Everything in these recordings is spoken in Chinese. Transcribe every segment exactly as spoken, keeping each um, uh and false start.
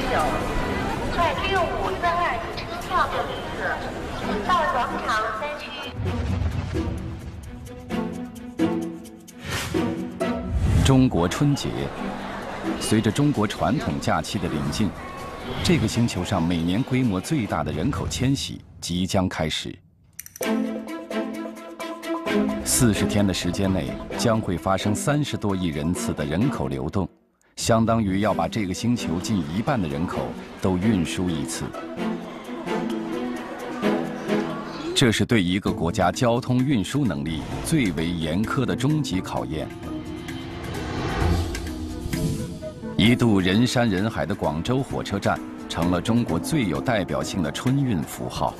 九，转六五三二车票的旅客，到广场三区。 中国春节，随着中国传统假期的临近，这个星球上每年规模最大的人口迁徙即将开始。四十天的时间内，将会发生三十多亿人次的人口流动，相当于要把这个星球近一半的人口都运输一次。这是对一个国家交通运输能力最为严苛的终极考验。一度人山人海的广州火车站，成了中国最有代表性的春运符号。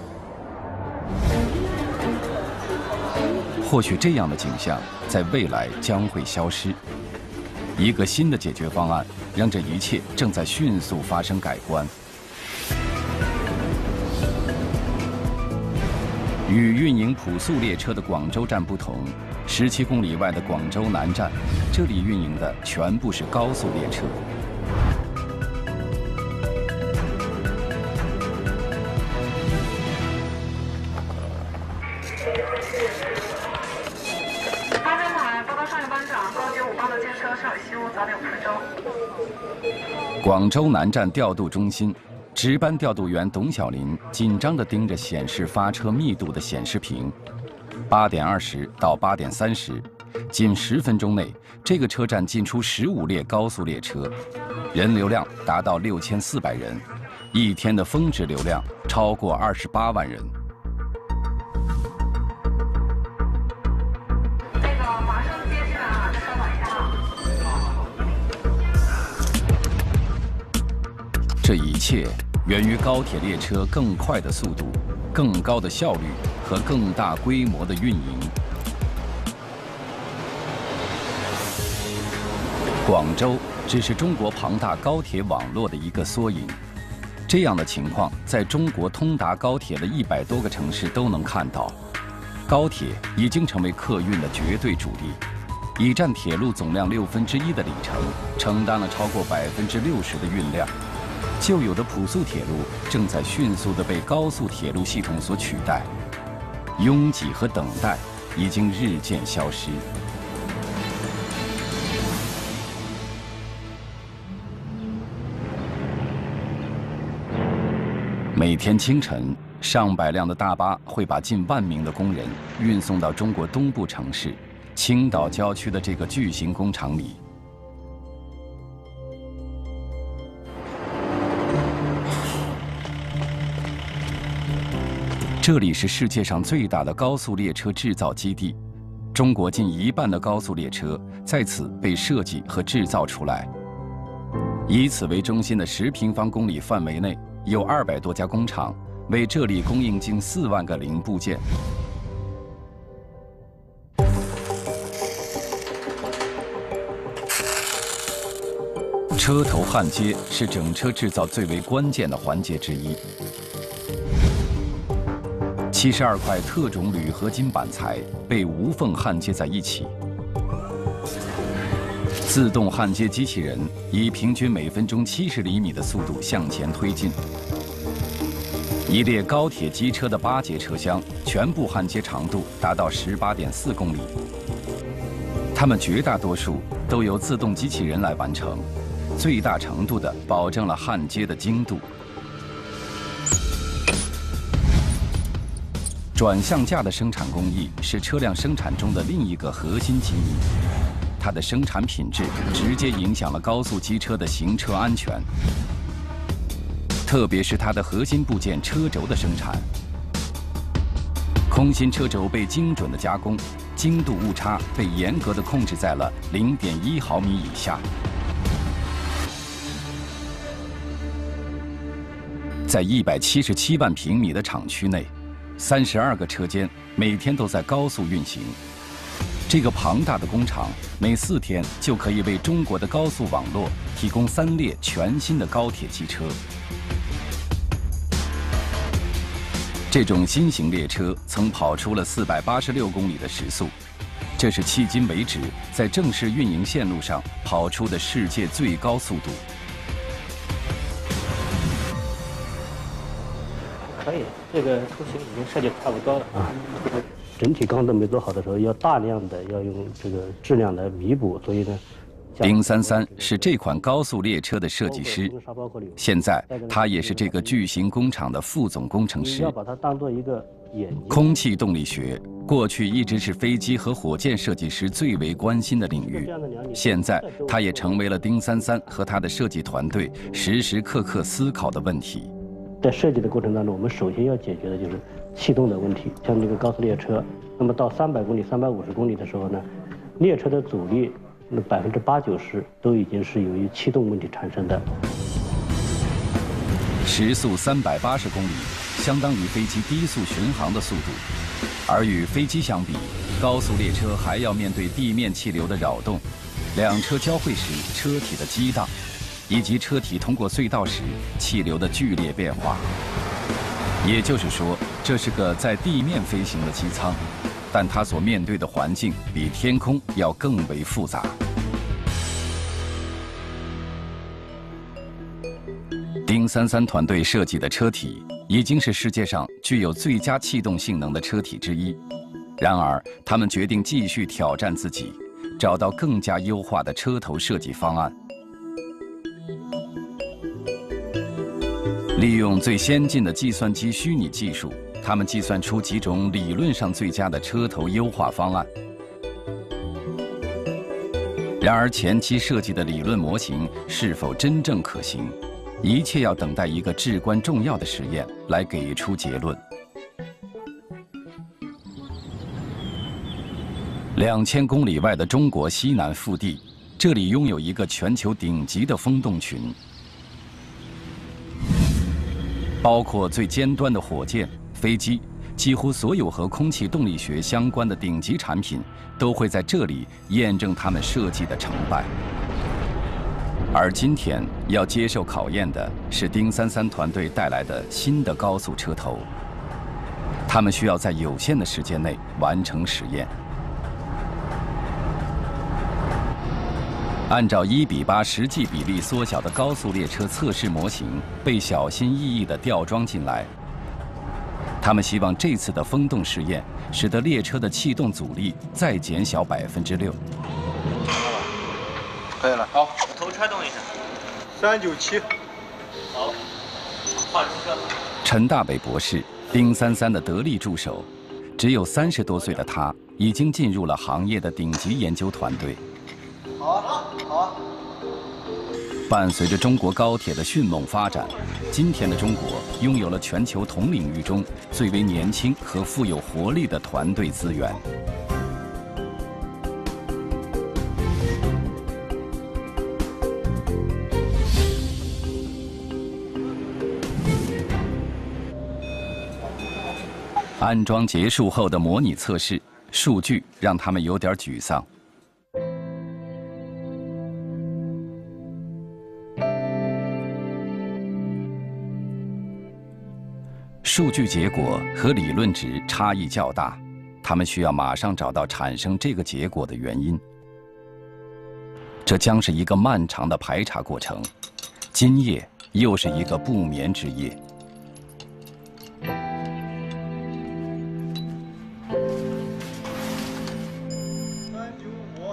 或许这样的景象在未来将会消失。一个新的解决方案，让这一切正在迅速发生改观。与运营普速列车的广州站不同，十七公里外的广州南站，这里运营的全部是高速列车。 八站台报告上一班长，高九五八的建车上海西路早点五分钟。 广州南站调度中心。值班调度员董小林紧张地盯着显示发车密度的显示屏。八点二十到八点三十，仅十分钟内，这个车站进出十五列高速列车，人流量达到六千四百人，一天的峰值流量超过二十八万人。 那个马上接进来啊，再稍等一下啊。 这一切源于高铁列车更快的速度、更高的效率和更大规模的运营。广州只是中国庞大高铁网络的一个缩影。这样的情况在中国通达高铁的一百多个城市都能看到。高铁已经成为客运的绝对主力，已占铁路总量六分之一的里程，承担了超过百分之六十的运量。旧有的普速铁路正在迅速地被高速铁路系统所取代，拥挤和等待已经日渐消失。每天清晨，上百辆的大巴会把近万名的工人运送到中国东部城市青岛郊区的这个巨型工厂里。这里是世界上最大的高速列车制造基地，中国近一半的高速列车在此被设计和制造出来。以此为中心的十平方公里范围内，有二百多家工厂为这里供应近四万个零部件。车头焊接是整车制造最为关键的环节之一。七十二块特种铝合金板材被无缝焊接在一起。自动焊接机器人以平均每分钟七十厘米的速度向前推进。一列高铁机车的八节车厢全部焊接长度达到十八点四公里。它们绝大多数都由自动机器人来完成，最大程度地保证了焊接的精度。转向架的生产工艺是车辆生产中的另一个核心机密，它的生产品质直接影响了高速机车的行车安全，特别是它的核心部件车轴的生产。空心车轴被精准的加工，精度误差被严格的控制在了零点一毫米以下。在一百七十七万平米的厂区内，三十二个车间每天都在高速运行。这个庞大的工厂每四天就可以为中国的高速网络提供三列全新的高铁机车。这种新型列车曾跑出了四百八十六公里的时速，这是迄今为止在正式运营线路上跑出的世界最高速度。 可以，这个出行已经设计差不多了啊。整体钢都没做好的时候，要大量的要用这个质量来弥补，所以呢。 丁三三是这款高速列车的设计师，现在他也是这个巨型工厂的副总工程师。 要把它当做一个眼睛。 空气动力学过去一直是飞机和火箭设计师最为关心的领域，现在它也成为了丁三三和他的设计团队时时刻刻思考的问题。 在设计的过程当中，我们首先要解决的就是气动的问题。像这个高速列车，那么到三百公里、三百五十公里的时候呢，列车的阻力。 那百分之八九十都已经是由于气动问题产生的。 时速三百八十公里，相当于飞机低速巡航的速度，而与飞机相比，高速列车还要面对地面气流的扰动，两车交汇时车体的激荡，以及车体通过隧道时气流的剧烈变化。也就是说，这是个在地面飞行的机舱。 但它所面对的环境比天空要更为复杂。丁三三团队设计的车体已经是世界上具有最佳气动性能的车体之一。然而，他们决定继续挑战自己，找到更加优化的车头设计方案。利用最先进的计算机虚拟技术。 他们计算出几种理论上最佳的车头优化方案，然而前期设计的理论模型是否真正可行，一切要等待一个至关重要的实验来给出结论。两千公里外的中国西南腹地，这里拥有一个全球顶级的风洞群，包括最尖端的火箭。 飞机几乎所有和空气动力学相关的顶级产品都会在这里验证他们设计的成败。而今天要接受考验的是丁三三团队带来的新的高速车头，他们需要在有限的时间内完成实验。按照一比八实际比例缩小的高速列车测试模型被小心翼翼地吊装进来。 他们希望这次的风洞实验使得列车的气动阻力再减小百分之六。 可以了，好， 头揣动一下。 三九七。 好，画出车。 陈大伟博士，丁三三的得力助手，只有三十多岁的他，已经进入了行业的顶级研究团队。 好啊，好啊。 伴随着中国高铁的迅猛发展，今天的中国拥有了全球同领域中最为年轻和富有活力的团队资源。安装结束后的模拟测试数据让他们有点沮丧。 数据结果和理论值差异较大，他们需要马上找到产生这个结果的原因。这将是一个漫长的排查过程，今夜又是一个不眠之夜。 三九五。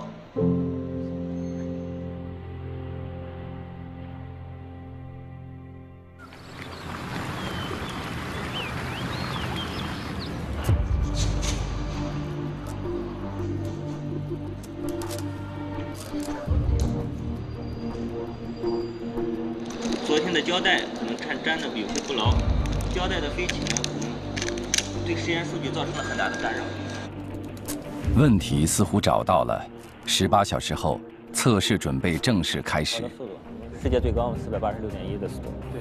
昨天的胶带可能粘粘的有些不牢，胶带的飞起呢，可能对实验数据造成了很大的干扰。 问题似乎找到了。十八小时后，测试准备正式开始。 速度，世界最高四百八十六点一的速度。对。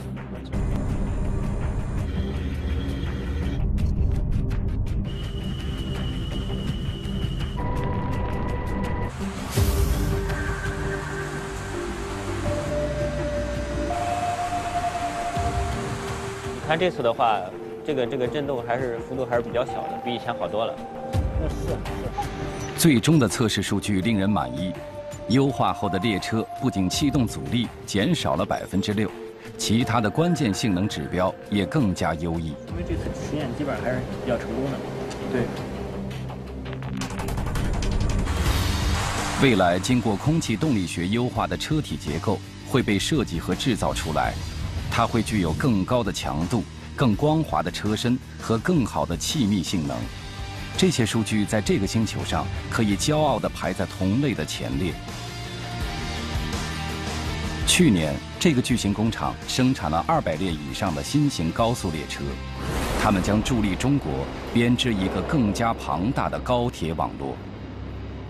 看这次的话，这个这个震动还是幅度还是比较小的，比以前好多了。那是是。 最终的测试数据令人满意，优化后的列车不仅气动阻力减少了百分之六， 其他的关键性能指标也更加优异。 因为这次实验基本上还是比较成功的。 对。 未来经过空气动力学优化的车体结构会被设计和制造出来，它会具有更高的强度、更光滑的车身和更好的气密性能。这些数据在这个星球上可以骄傲地排在同类的前列。去年，这个巨型工厂生产了二百列以上的新型高速列车，他们将助力中国编织一个更加庞大的高铁网络。